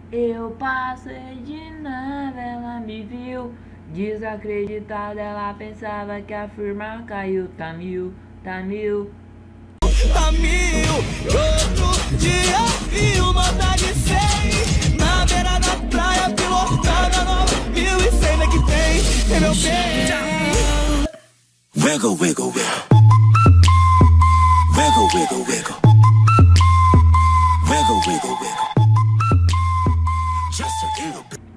Eu passei de nada, ela me viu. Desacreditada, ela pensava que a firma caiu. Tá mil, tá mil. Tá mil, outro dia vi uma Tag 100 na beira da praia, pilotada nova 1100, né que tem meu bem. Wiggle, wiggle, wiggle. Wiggle, wiggle, wiggle. Wiggle, wiggle, wiggle. Just a little bit.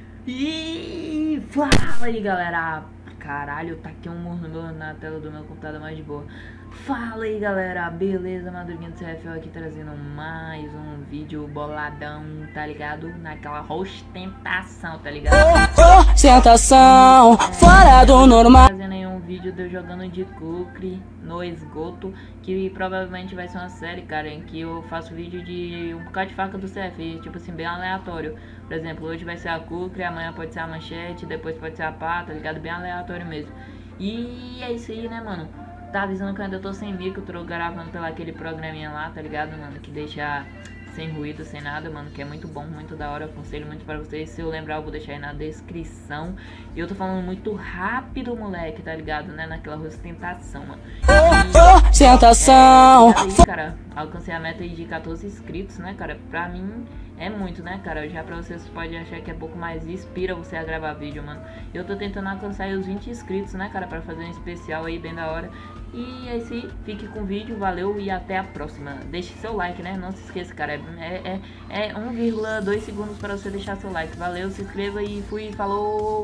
E fala aí, galera. Caralho, tá aqui um murmúrio na tela do meu computador mais de boa. Fala aí, galera, beleza? Madruguinha do CFL aqui trazendo mais um vídeo boladão, tá ligado? Naquela ostentação, tá ligado? Ostentação, fora do normal. Trazendo aí um vídeo de eu jogando de Kukri no esgoto, que provavelmente vai ser uma série, cara, em que eu faço vídeo de um bocado de faca do CF, tipo assim, bem aleatório. Por exemplo, hoje vai ser a Kukri, amanhã pode ser a Manchete, depois pode ser a Pá, tá ligado? Bem aleatório mesmo. E é isso aí, né, mano? Tá avisando que eu ainda tô sem micro, tô gravando pelo aquele programinha lá, tá ligado, mano? Que deixa sem ruído, sem nada, mano, que é muito bom, muito da hora, aconselho muito pra vocês. Se eu lembrar, eu vou deixar aí na descrição. E eu tô falando muito rápido, moleque, tá ligado, né? Naquela ostentação, mano. Ostentação. Aí, cara, alcancei a meta aí de 14 inscritos, né, cara? Pra mim é muito, né, cara? Já pra vocês podem achar que é pouco, mais inspira você a gravar vídeo, mano. Eu tô tentando alcançar aí os 20 inscritos, né, cara? Pra fazer um especial aí bem da hora. E é isso aí, fique com o vídeo, valeu e até a próxima. Deixe seu like, né? Não se esqueça, cara. É 1,2 segundos para você deixar seu like. Valeu, se inscreva e fui, falou.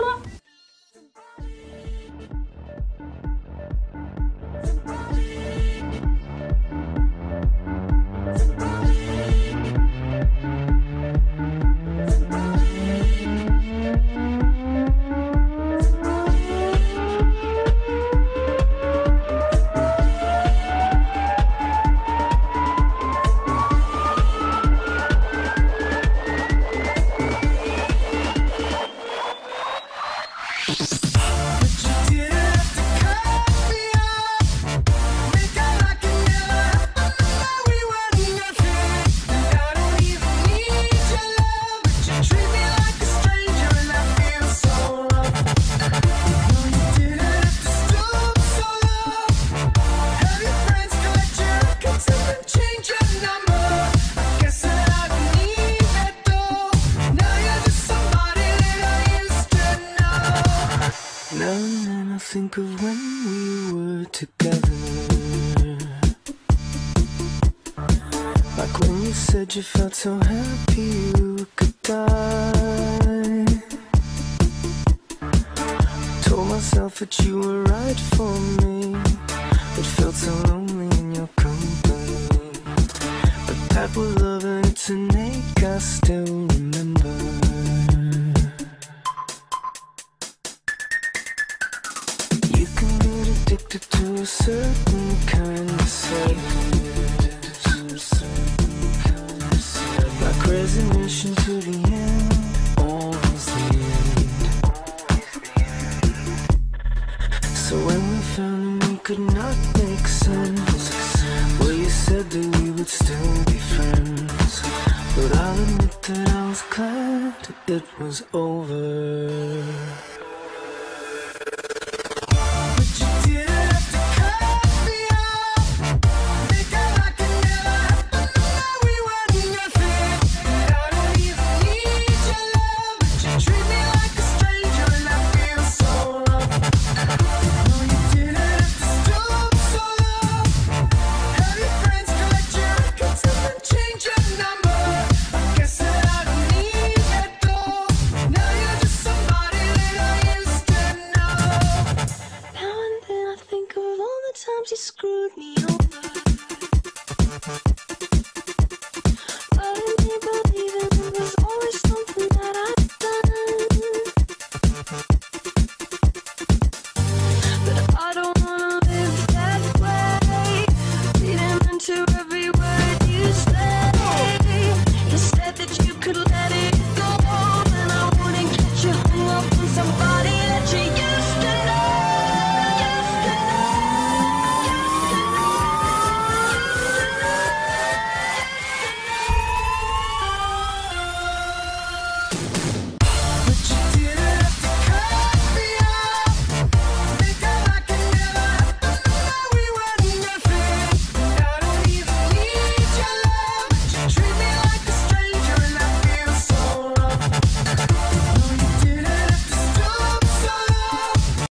Now I think of when we were together, like when you said you felt so happy you could die. Told myself that you were right for me, but felt so lonely in your company. But that was love and it's an ache I still remember. Addicted to a certain kind of sadness, like resignation to the end, always the end. So when we found that we could not make sense, well, you said that we would still be friends. But I'll admit that I was glad it was over.